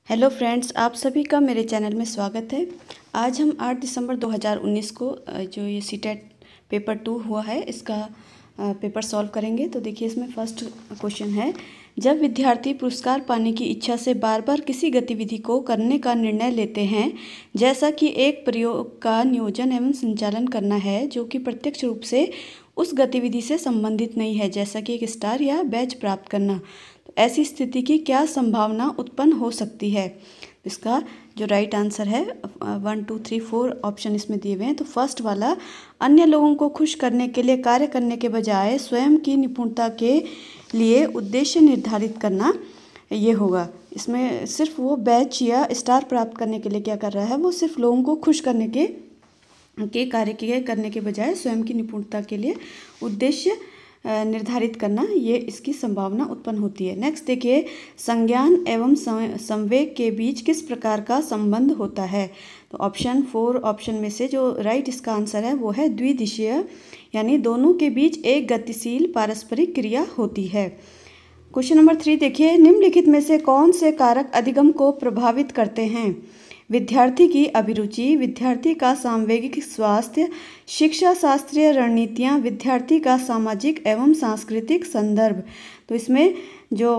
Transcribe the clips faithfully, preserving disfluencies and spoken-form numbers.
Hello friends, आप सभी का मेरे चैनल में स्वागत है। आज हम आठ दिसंबर दो हज़ार उन्नीस को जो ये सीटेट पेपर टू हुआ है इसका पेपर सॉल्व करेंगे। तो देखिए, इसमें फर्स्ट क्वेश्चन है, जब विद्यार्थी पुरस्कार पाने की इच्छा से बार बार किसी गतिविधि को करने का निर्णय लेते हैं, जैसा कि एक प्रयोग का नियोजन एवं संचालन करना है जो कि प्रत्यक्ष रूप से उस गतिविधि से संबंधित नहीं है, जैसा कि एक स्टार या बैज प्राप्त करना, तो ऐसी स्थिति की क्या संभावना उत्पन्न हो सकती है। इसका जो राइट आंसर है one two three four option इसमें दिए हुए हैं। तो फर्स्ट वाला, अन्य लोगों को खुश करने के लिए कार्य करने के बजाय स्वयं की निपुणता के लिए उद्देश्य निर्धारित करना, ये होगा। इसमें सिर्फ वो बैच या स्टार प्राप्त करने के लिए क्या कर रहा है, वो सिर्फ लोगों को खुश करने के के कार्य के करने के बजाय स्वयं की निपुणता के लिए उद्देश्य निर्धारित करना, ये इसकी संभावना उत्पन्न होती है। नेक्स्ट देखिए, संज्ञान एवं संवेग के बीच किस प्रकार का संबंध होता है। तो ऑप्शन फोर ऑप्शन में से जो राइट इसका आंसर है वो है द्विदिशीय, यानी दोनों के बीच एक गतिशील पारस्परिक क्रिया होती है। क्वेश्चन नंबर थ्री देखिए, निम्नलिखित में से कौन से कारक अधिगम को प्रभावित करते हैं। विद्यार्थी की अभिरुचि, विद्यार्थी का सामवेगिक स्वास्थ्य, शिक्षा शास्त्रीय रणनीतियाँ, विद्यार्थी का सामाजिक एवं सांस्कृतिक संदर्भ। तो इसमें जो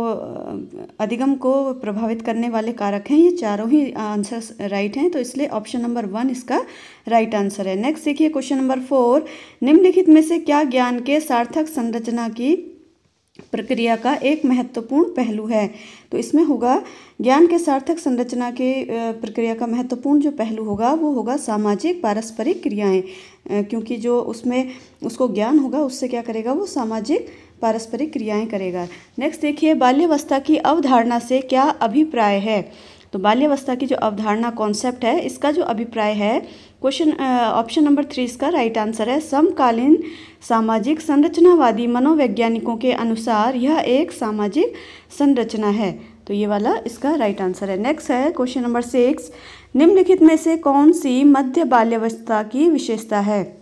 अधिगम को प्रभावित करने वाले कारक हैं, ये चारों ही आंसर राइट हैं, तो इसलिए ऑप्शन नंबर वन इसका राइट आंसर है। नेक्स्ट देखिए, क्वेश्चन नंबर फोर, निम्नलिखित में से क्या ज्ञान के सार्थक संरचना की प्रक्रिया का एक महत्वपूर्ण पहलू है। तो इसमें होगा ज्ञान के सार्थक संरचना के प्रक्रिया का महत्वपूर्ण जो पहलू होगा वो होगा सामाजिक पारस्परिक क्रियाएं, क्योंकि जो उसमें उसको ज्ञान होगा उससे क्या करेगा, वो सामाजिक पारस्परिक क्रियाएं करेगा। नेक्स्ट देखिए, बाल्यावस्था की अवधारणा से क्या अभिप्राय है। तो बाल्यावस्था की जो अवधारणा कॉन्सेप्ट है, इसका जो अभिप्राय है, क्वेश्चन ऑप्शन नंबर थ्री इसका राइट आंसर है। समकालीन सामाजिक संरचनावादी मनोवैज्ञानिकों के अनुसार यह एक सामाजिक संरचना है। तो ये वाला इसका राइट आंसर है। नेक्स्ट है क्वेश्चन नंबर सिक्स, निम्नलिखित में से कौन सी मध्य बाल्यावस्था की विशेषता है।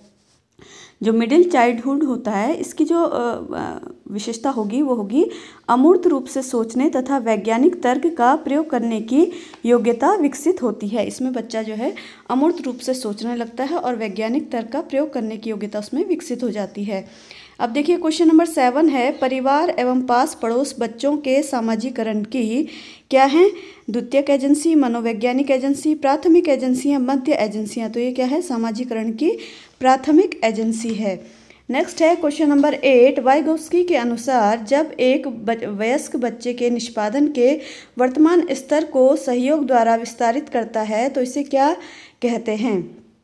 जो मिडिल चाइल्डहुड होता है, इसकी जो विशेषता होगी वो होगी अमूर्त रूप से सोचने तथा वैज्ञानिक तर्क का प्रयोग करने की योग्यता विकसित होती है। इसमें बच्चा जो है अमूर्त रूप से सोचने लगता है और वैज्ञानिक तर्क का प्रयोग करने की योग्यता उसमें विकसित हो जाती है। अब देखिए, क्वेश्चन नंबर सेवन है, परिवार एवं पास पड़ोस बच्चों के सामाजिकरण की क्या है। द्वितीयक एजेंसी, मनोवैज्ञानिक एजेंसी, प्राथमिक एजेंसियाँ, मध्य एजेंसियाँ। तो ये क्या है, सामाजिकरण की प्राथमिक एजेंसी है। नेक्स्ट है क्वेश्चन नंबर एट, वाइगोस्की के अनुसार जब एक वयस्क बच्चे के निष्पादन के वर्तमान स्तर को सहयोग द्वारा विस्तारित करता है तो इसे क्या कहते हैं।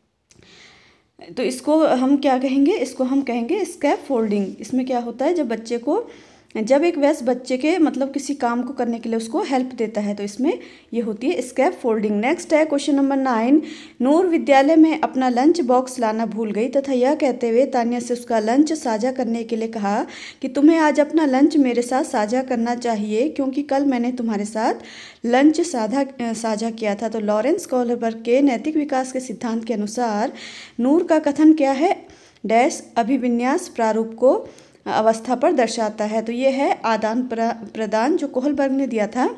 तो इसको हम क्या कहेंगे, इसको हम कहेंगे स्कैफोल्डिंग। इसमें क्या होता है, जब बच्चे को जब एक वयस्क बच्चे के मतलब किसी काम को करने के लिए उसको हेल्प देता है, तो इसमें ये होती है स्कैफोल्डिंग। नेक्स्ट है क्वेश्चन नंबर नाइन, नूर विद्यालय में अपना लंच बॉक्स लाना भूल गई तथा यह कहते हुए तान्या से उसका लंच साझा करने के लिए कहा कि तुम्हें आज अपना लंच मेरे साथ साझा करना चाहिए क्योंकि कल मैंने तुम्हारे साथ लंच साझा साझा किया था। तो लॉरेंस कोहलबर्ग के नैतिक विकास के सिद्धांत के अनुसार नूर का कथन क्या है, डैश अभिविन्यास प्रारूप को अवस्था पर दर्शाता है। तो ये है आदान प्रदान, जो कोहलबर्ग ने दिया था,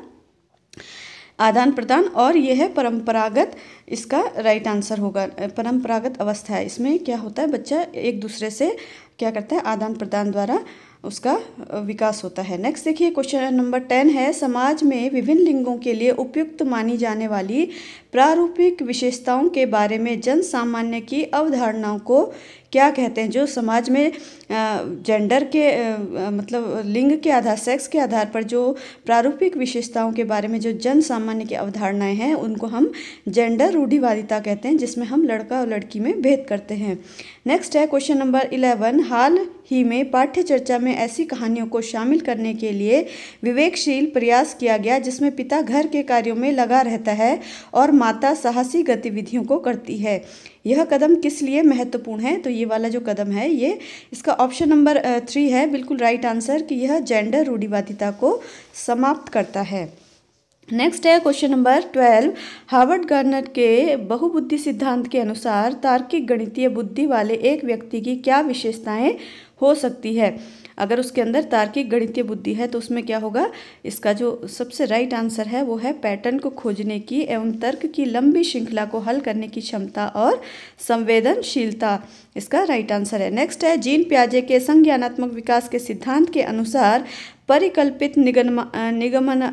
आदान प्रदान, और ये है परंपरागत, इसका राइट आंसर होगा परंपरागत अवस्था है। इसमें क्या होता है, बच्चा एक दूसरे से क्या करता है, आदान प्रदान द्वारा उसका विकास होता है। नेक्स्ट देखिए, क्वेश्चन नंबर टेन है, समाज में विभिन्न लिंगों के लिए उपयुक्त मानी जाने वाली प्रारूपिक विशेषताओं के बारे में जन सामान्य की अवधारणाओं को क्या कहते हैं। जो समाज में जेंडर के आ, मतलब लिंग के आधार, सेक्स के आधार पर जो प्रारूपिक विशेषताओं के बारे में जो जन सामान्य की अवधारणाएं हैं, उनको हम जेंडर रूढ़िवादिता कहते हैं, जिसमें हम लड़का और लड़की में भेद करते हैं। नेक्स्ट है क्वेश्चन नंबर इलेवन, हाल ही में पाठ्य चर्चा में ऐसी कहानियों को शामिल करने के लिए विवेकशील प्रयास किया गया जिसमें पिता घर के कार्यों में लगा रहता है और माता साहसी गतिविधियों को करती है। यह कदम किस लिए महत्वपूर्ण है। तो ये वाला जो कदम है, ये इसका ऑप्शन नंबर थ्री है बिल्कुल राइट आंसर, कि यह जेंडर रूढ़िवादिता को समाप्त करता है। नेक्स्ट है question number twelve, Harvard Gardner के बहुबुद्धि सिद्धांत के अनुसार तार्किक गणितीय बुद्धि वाले एक व्यक्ति की क्या विशेषताएं हो सकती है। अगर उसके अंदर तार्किक गणितीय बुद्धि है तो उसमें क्या होगा, इसका जो सबसे राइट आंसर है वो है पैटर्न को खोजने की एवं तर्क की लंबी श्रृंखला को हल करने की क्षमता और संवेदनशीलता, इसका राइट आंसर है। नेक्स्ट है, जीन पियाजे के संज्ञानात्मक विकास के सिद्धांत के अनुसार परिकल्पित निगम निगमन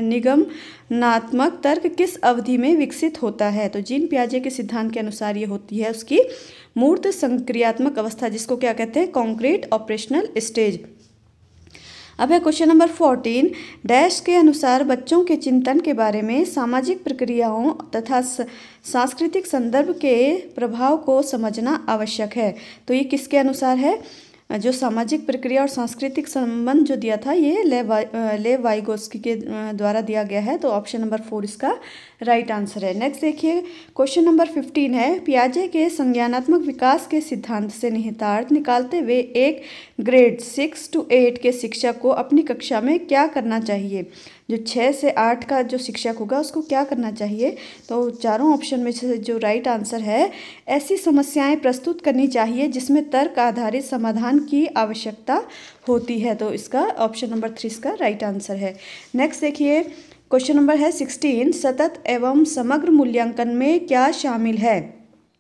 निगमनात्मक तर्क किस अवधि में विकसित होता है। तो जीन पियाजे के सिद्धांत के अनुसार ये होती है उसकी मूर्त संक्रियात्मक अवस्था, जिसको क्या कहते हैं, कॉन्क्रीट ऑपरेशनल स्टेज। अब है क्वेश्चन नंबर फोर्टीन, डैश के अनुसार बच्चों के चिंतन के बारे में सामाजिक प्रक्रियाओं तथा सांस्कृतिक संदर्भ के प्रभाव को समझना आवश्यक है। तो ये किसके अनुसार है, जो सामाजिक प्रक्रिया और सांस्कृतिक संबंध जो दिया था ये लेव लेव वाइगोस्की के द्वारा दिया गया है। तो ऑप्शन नंबर फोर इसका राइट आंसर है। नेक्स्ट देखिए क्वेश्चन नंबर फिफ्टीन है, पियाजे के संज्ञानात्मक विकास के सिद्धांत से निहितार्थ निकालते हुए एक ग्रेड सिक्स टू एट के शिक्षक को अपनी कक्षा में क्या करना चाहिए। जो छः से आठ का जो शिक्षक होगा उसको क्या करना चाहिए। तो चारों ऑप्शन में से जो राइट आंसर है, ऐसी समस्याएं प्रस्तुत करनी चाहिए जिसमें तर्क आधारित समाधान की आवश्यकता होती है। तो इसका ऑप्शन नंबर थ्री इसका राइट आंसर है। नेक्स्ट देखिए क्वेश्चन नंबर है सिक्सटीन, सतत एवं समग्र मूल्यांकन में क्या शामिल है।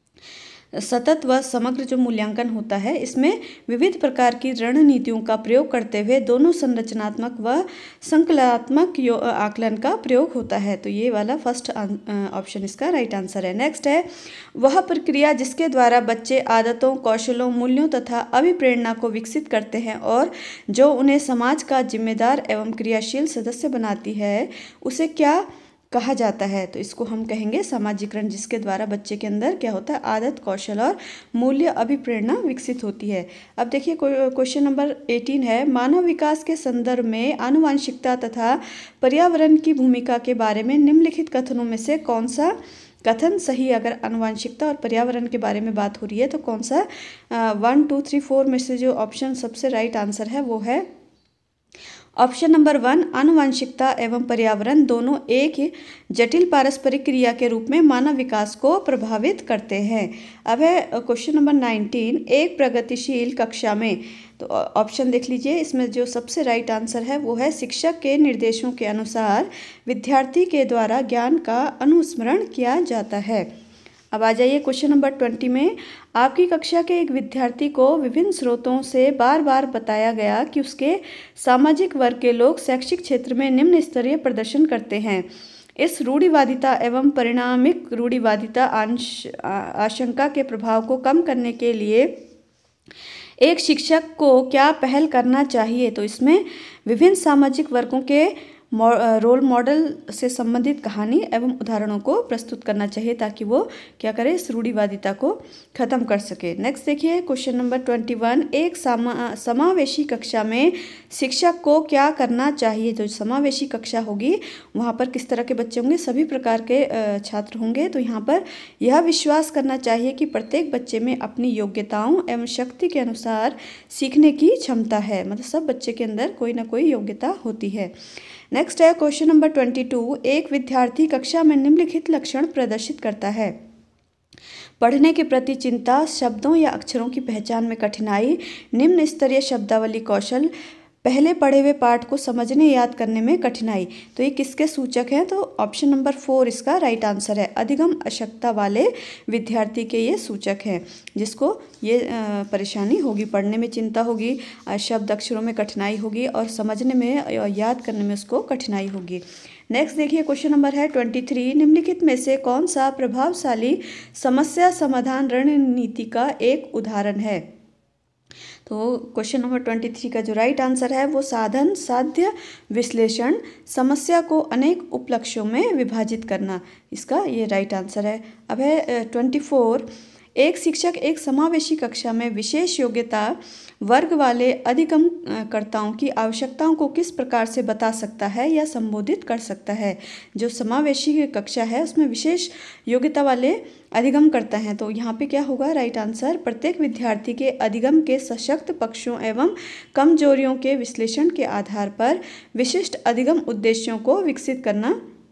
सतत व समग्र जो मूल्यांकन होता है इसमें विविध प्रकार की रणनीतियों का प्रयोग करते हुए दोनों संरचनात्मक व संकलनात्मक आकलन का प्रयोग होता है। तो ये वाला फर्स्ट ऑप्शन इसका राइट आंसर है। नेक्स्ट है, वह प्रक्रिया जिसके द्वारा बच्चे आदतों, कौशलों, मूल्यों तथा अभिप्रेरणा को विकसित करते हैं और जो उन्हें समाज का जिम्मेदार एवं क्रियाशील सदस्य बनाती है, उसे क्या कहा जाता है। तो इसको हम कहेंगे सामाजिकरण, जिसके द्वारा बच्चे के अंदर क्या होता है, आदत, कौशल और मूल्य, अभिप्रेरणा विकसित होती है। अब देखिए क्वेश्चन नंबर एटीन है, मानव विकास के संदर्भ में आनुवंशिकता तथा पर्यावरण की भूमिका के बारे में निम्नलिखित कथनों में से कौन सा कथन सही। अगर आनुवंशिकता और पर्यावरण के बारे में बात हो रही है तो कौन सा वन टू थ्री फोर में से जो ऑप्शन सबसे राइट आंसर है वो है ऑप्शन नंबर वन, आनुवंशिकता एवं पर्यावरण दोनों एक जटिल पारस्परिक क्रिया के रूप में मानव विकास को प्रभावित करते हैं। अब है क्वेश्चन नंबर नाइनटीन, एक प्रगतिशील कक्षा में। तो ऑप्शन देख लीजिए, इसमें जो सबसे राइट आंसर है वो है शिक्षक के निर्देशों के अनुसार विद्यार्थी के द्वारा ज्ञान का अनुस्मरण किया जाता है। अब आ जाइए क्वेश्चन नंबर ट्वेंटी में, आपकी कक्षा के एक विद्यार्थी को विभिन्न स्रोतों से बार बार बताया गया कि उसके सामाजिक वर्ग के लोग शैक्षिक क्षेत्र में निम्न स्तरीय प्रदर्शन करते हैं। इस रूढ़िवादिता एवं परिणामिक रूढ़िवादिता आशंका के प्रभाव को कम करने के लिए एक शिक्षक को क्या पहल करना चाहिए। तो इसमें विभिन्न सामाजिक वर्गों के रोल मॉडल से संबंधित कहानी एवं उदाहरणों को प्रस्तुत करना चाहिए ताकि वो क्या करे, इस रूढ़िवादिता को खत्म कर सके। नेक्स्ट देखिए क्वेश्चन नंबर ट्वेंटी वन, एक समा समावेशी कक्षा में शिक्षक को क्या करना चाहिए। जो समावेशी कक्षा होगी वहाँ पर किस तरह के बच्चे होंगे, सभी प्रकार के छात्र होंगे। तो यहाँ पर यह विश्वास करना चाहिए कि प्रत्येक बच्चे में अपनी योग्यताओं एवं शक्ति के अनुसार सीखने की क्षमता है, मतलब सब बच्चे के अंदर कोई ना कोई योग्यता होती है। नेक्स्ट है क्वेश्चन नंबर ट्वेंटी टू, एक विद्यार्थी कक्षा में निम्नलिखित लक्षण प्रदर्शित करता है। पढ़ने के प्रति चिंता, शब्दों या अक्षरों की पहचान में कठिनाई, निम्न स्तरीय शब्दावली कौशल, पहले पढ़े हुए पाठ को समझने याद करने में कठिनाई। तो ये किसके सूचक हैं। तो ऑप्शन नंबर फोर इसका राइट आंसर है, अधिगम अशक्तता वाले विद्यार्थी के ये सूचक हैं जिसको ये परेशानी होगी, पढ़ने में चिंता होगी, शब्द अक्षरों में कठिनाई होगी और समझने में और याद करने में उसको कठिनाई होगी। नेक्स्ट देखिए क्वेश्चन नंबर है ट्वेंटी थ्री, निम्नलिखित में से कौन सा प्रभावशाली समस्या समाधान रणनीति का एक उदाहरण है। तो क्वेश्चन नंबर ट्वेंटी थ्री का जो राइट आंसर है वो साधन साध्य विश्लेषण, समस्या को अनेक उपलक्ष्यों में विभाजित करना, इसका ये राइट आंसर है। अब है ट्वेंटी फोर, एक शिक्षक एक समावेशी कक्षा में विशेष योग्यता वर्ग वाले अधिगमकर्ताओं की आवश्यकताओं को किस प्रकार से बता सकता है या संबोधित कर सकता है। जो समावेशी कक्षा है उसमें विशेष योग्यता वाले अधिगमकर्ता हैं। तो यहाँ पे क्या होगा राइट आंसर, प्रत्येक विद्यार्थी के अधिगम के सशक्त पक्षों एवं कमजोरियों के विश्लेषण के आधार पर विशिष्ट अधिगम उद्देश्यों को विकसित करना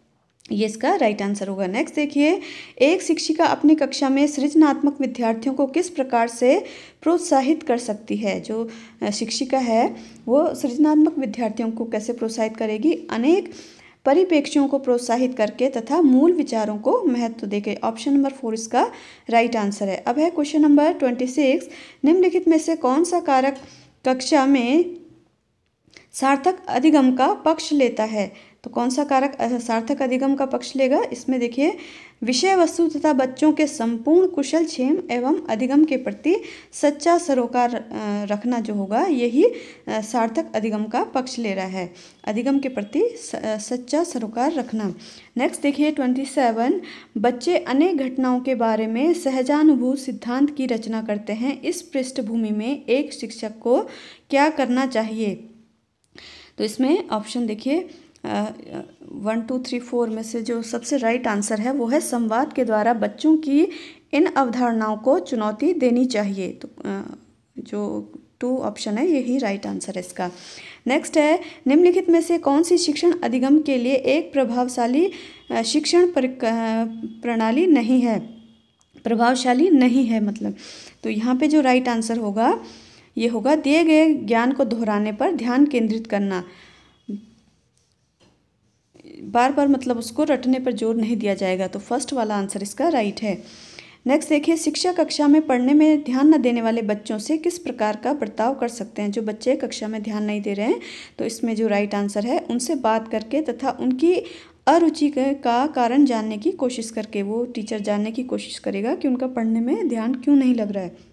ये इसका राइट आंसर होगा। नेक्स्ट देखिए, एक शिक्षिका अपनी कक्षा में सृजनात्मक विद्यार्थियों को किस प्रकार से प्रोत्साहित कर सकती है। जो शिक्षिका है वो सृजनात्मक विद्यार्थियों को कैसे प्रोत्साहित करेगी, अनेक परिप्रेक्ष्यों को प्रोत्साहित करके तथा मूल विचारों को महत्व देके। ऑप्शन नंबर फोर इसका राइट आंसर है। अब है क्वेश्चन नंबर ट्वेंटी सिक्स, निम्नलिखित में से कौन सा कारक कक्षा में सार्थक अधिगम का पक्ष लेता है। तो कौन सा कारक सार्थक अधिगम का पक्ष लेगा, इसमें देखिए विषय वस्तु तथा बच्चों के संपूर्ण कुशल क्षेम एवं अधिगम के प्रति सच्चा सरोकार रखना जो होगा, यही सार्थक अधिगम का पक्ष ले रहा है, अधिगम के प्रति सच्चा सरोकार रखना। नेक्स्ट देखिए ट्वेंटी सेवन, बच्चे अनेक घटनाओं के बारे में सहजानुभूत सिद्धांत की रचना करते हैं, इस पृष्ठभूमि में एक शिक्षक को क्या करना चाहिए। तो इसमें ऑप्शन देखिए वन टू थ्री फोर में से जो सबसे राइट आंसर है वो है संवाद के द्वारा बच्चों की इन अवधारणाओं को चुनौती देनी चाहिए। तो जो टू ऑप्शन है यही राइट आंसर है इसका। नेक्स्ट है, निम्नलिखित में से कौन सी शिक्षण अधिगम के लिए एक प्रभावशाली शिक्षण प्रणाली नहीं है, प्रभावशाली नहीं है मतलब। तो यहाँ पे जो राइट आंसर होगा ये होगा दिए गए ज्ञान को दोहराने पर ध्यान केंद्रित करना, बार बार मतलब उसको रटने पर जोर नहीं दिया जाएगा। तो फर्स्ट वाला आंसर इसका राइट है। नेक्स्ट देखिए, शिक्षक कक्षा में पढ़ने में ध्यान न देने वाले बच्चों से किस प्रकार का बर्ताव कर सकते हैं। जो बच्चे कक्षा में ध्यान नहीं दे रहे हैं, तो इसमें जो राइट आंसर है उनसे बात करके तथा उनकी अरुचि का कारण जानने की कोशिश करके वो टीचर जानने की कोशिश करेगा कि उनका पढ़ने में ध्यान क्यों नहीं लग रहा है।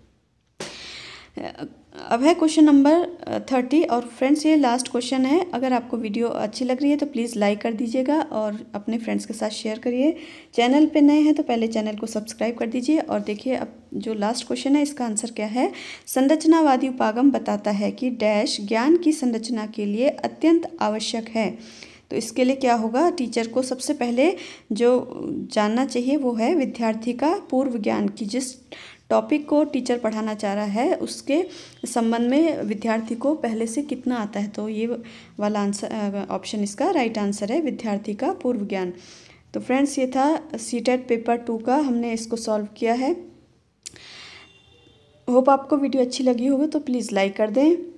अब है क्वेश्चन नंबर थर्टी और फ्रेंड्स ये लास्ट क्वेश्चन है। अगर आपको वीडियो अच्छी लग रही है तो प्लीज़ लाइक कर दीजिएगा और अपने फ्रेंड्स के साथ शेयर करिए। चैनल पे नए हैं तो पहले चैनल को सब्सक्राइब कर दीजिए। और देखिए अब जो लास्ट क्वेश्चन है इसका आंसर क्या है। संरचनावादी उपागम बताता है कि डैश ज्ञान की संरचना के लिए अत्यंत आवश्यक है। तो इसके लिए क्या होगा, टीचर को सबसे पहले जो जानना चाहिए वो है विद्यार्थी का पूर्व ज्ञान की, जिस टॉपिक को टीचर पढ़ाना चाह रहा है उसके संबंध में विद्यार्थी को पहले से कितना आता है। तो ये वाला आंसर ऑप्शन इसका राइट आंसर है, विद्यार्थी का पूर्व ज्ञान। तो फ्रेंड्स ये था सीटेट पेपर टू का, हमने इसको सॉल्व किया है। होप आपको वीडियो अच्छी लगी होगी तो प्लीज़ लाइक कर दें।